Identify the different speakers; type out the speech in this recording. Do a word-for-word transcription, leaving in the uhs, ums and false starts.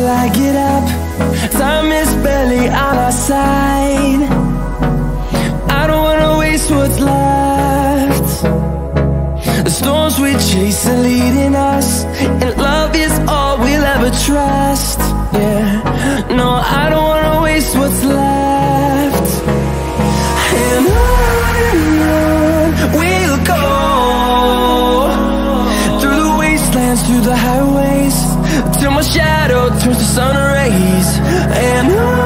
Speaker 1: till I get up. Time is barely on our side. I don't wanna waste what's left. The storms we chase are leading us, and love is all we'll ever trust. Yeah, no, I don't wanna waste what's left. And on and on we'll go, through the wastelands, through the highways, till my shadow turns to sun rays. And on